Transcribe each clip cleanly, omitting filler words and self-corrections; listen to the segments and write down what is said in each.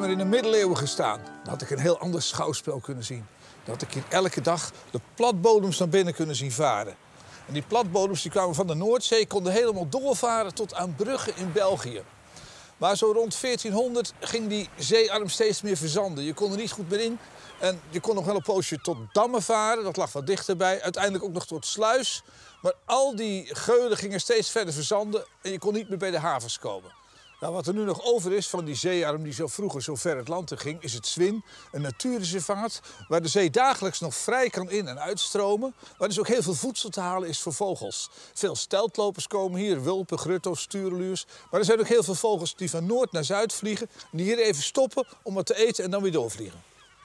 maar in de middeleeuwen gestaan, dan had ik een heel ander schouwspel kunnen zien. Dan had ik hier elke dag de platbodems naar binnen kunnen zien varen. En die platbodems die kwamen van de Noordzee, konden helemaal doorvaren tot aan Brugge in België. Maar zo rond 1400 ging die zeearm steeds meer verzanden. Je kon er niet goed meer in. En je kon nog wel een poosje tot Dammen varen, dat lag wat dichterbij. Uiteindelijk ook nog tot Sluis. Maar al die geulen gingen steeds verder verzanden en je kon niet meer bij de havens komen. Nou, wat er nu nog over is van die zeearm die zo vroeger zo ver het land in ging, is het Zwin, een natuurreservaat waar de zee dagelijks nog vrij kan in- en uitstromen. Waar dus ook heel veel voedsel te halen is voor vogels. Veel steltlopers komen hier, wulpen, grutto's, tureluurs. Maar er zijn ook heel veel vogels die van noord naar zuid vliegen, die hier even stoppen om wat te eten en dan weer doorvliegen.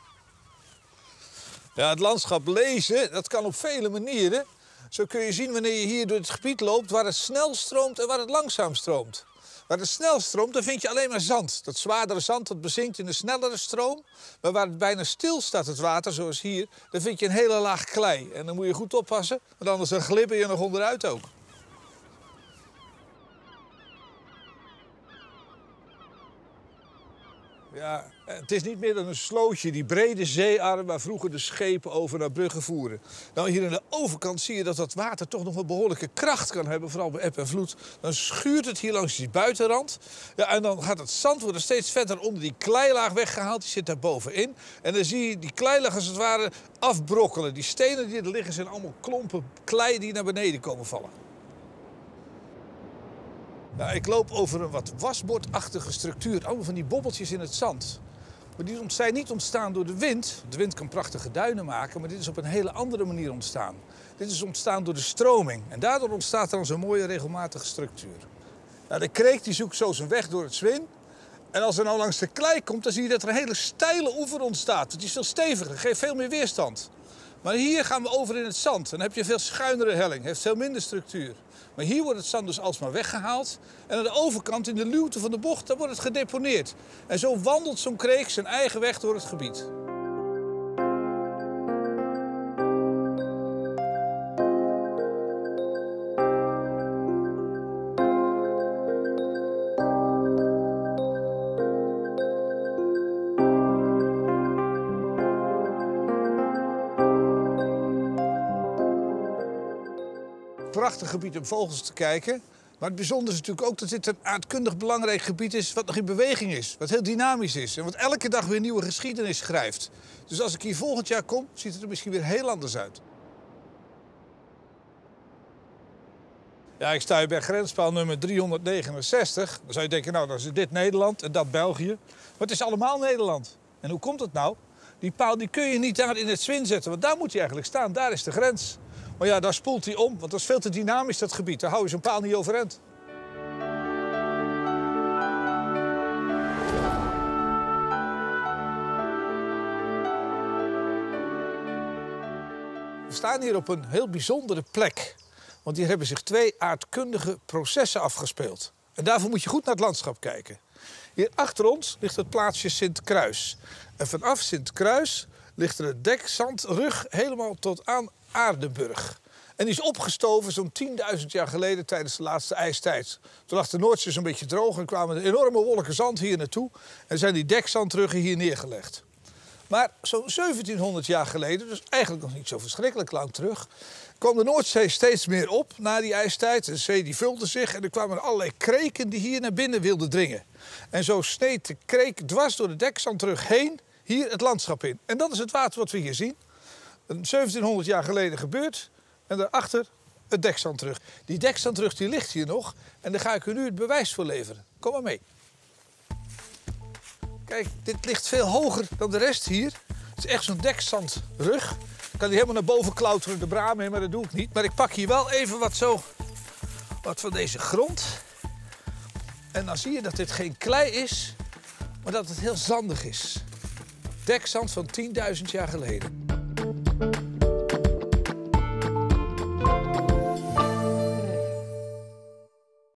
Ja, het landschap lezen, dat kan op vele manieren. Zo kun je zien wanneer je hier door het gebied loopt waar het snel stroomt en waar het langzaam stroomt. Waar het snel stroomt, dan vind je alleen maar zand. Dat zwaardere zand dat bezinkt in de snellere stroom. Maar waar het bijna stil staat, het water, zoals hier, dan vind je een hele laag klei. En dan moet je goed oppassen, want anders dan glibber je nog onderuit ook. Ja, het is niet meer dan een slootje, die brede zeearm waar vroeger de schepen over naar Brugge voeren. Nou, hier aan de overkant zie je dat dat water toch nog een behoorlijke kracht kan hebben, vooral bij eb en vloed. Dan schuurt het hier langs die buitenrand. Ja, en dan gaat het zand worden steeds verder onder die kleilaag weggehaald, die zit daar bovenin. En dan zie je die kleilaag als het ware afbrokkelen. Die stenen die er liggen zijn allemaal klompen klei die naar beneden komen vallen. Nou, ik loop over een wat wasbordachtige structuur. Allemaal van die bobbeltjes in het zand. Maar die zijn niet ontstaan door de wind. De wind kan prachtige duinen maken, maar dit is op een hele andere manier ontstaan. Dit is ontstaan door de stroming. En daardoor ontstaat er dan zo'n mooie regelmatige structuur. Nou, de kreek die zoekt zo zijn weg door het Zwin. En als er nou langs de klei komt, dan zie je dat er een hele steile oever ontstaat. Het is veel steviger, geeft veel meer weerstand. Maar hier gaan we over in het zand. Dan heb je een veel schuinere helling, heeft veel minder structuur. Maar hier wordt het zand dus alsmaar weggehaald. En aan de overkant, in de luwte van de bocht, daar wordt het gedeponeerd. En zo wandelt zo'n kreek zijn eigen weg door het gebied. Prachtig gebied om vogels te kijken. Maar het bijzondere is natuurlijk ook dat dit een aardkundig belangrijk gebied is wat nog in beweging is. Wat heel dynamisch is en wat elke dag weer nieuwe geschiedenis schrijft. Dus als ik hier volgend jaar kom, ziet het er misschien weer heel anders uit. Ja, ik sta hier bij grenspaal nummer 369. Dan zou je denken, nou, dan is dit Nederland en dat België. Maar het is allemaal Nederland. En hoe komt het nou? Die paal die kun je niet daar in het Zwin zetten, want daar moet hij eigenlijk staan. Daar is de grens. Maar ja, daar spoelt hij om, want dat is veel te dynamisch, dat gebied. Daar hou je zo'n paal niet overeind. We staan hier op een heel bijzondere plek. Want hier hebben zich twee aardkundige processen afgespeeld. En daarvoor moet je goed naar het landschap kijken. Hier achter ons ligt het plaatsje Sint-Kruis. En vanaf Sint-Kruis ligt er een dekzandrug helemaal tot aan Aardenburg. En die is opgestoven zo'n 10.000 jaar geleden tijdens de laatste ijstijd. Toen lag de Noordzee zo'n beetje droog en kwamen er enorme wolken zand hier naartoe. En zijn die dekzandruggen hier neergelegd. Maar zo'n 1700 jaar geleden, dus eigenlijk nog niet zo verschrikkelijk lang terug, kwam de Noordzee steeds meer op na die ijstijd. De zee die vulde zich en er kwamen allerlei kreken die hier naar binnen wilden dringen. En zo sneed de kreek dwars door de dekzandrug heen hier het landschap in. En dat is het water wat we hier zien. 1700 jaar geleden gebeurd. En daarachter het dekzandrug. Die dekzandrug die ligt hier nog. En daar ga ik u nu het bewijs voor leveren. Kom maar mee. Kijk, dit ligt veel hoger dan de rest hier. Het is echt zo'n dekzandrug. Ik kan die helemaal naar boven klauteren, de braam heen, maar dat doe ik niet. Maar ik pak hier wel even wat van deze grond. En dan zie je dat dit geen klei is, maar dat het heel zandig is. Dekzand van 10.000 jaar geleden.